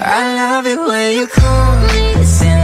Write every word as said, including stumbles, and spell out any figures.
I love it when you call me, send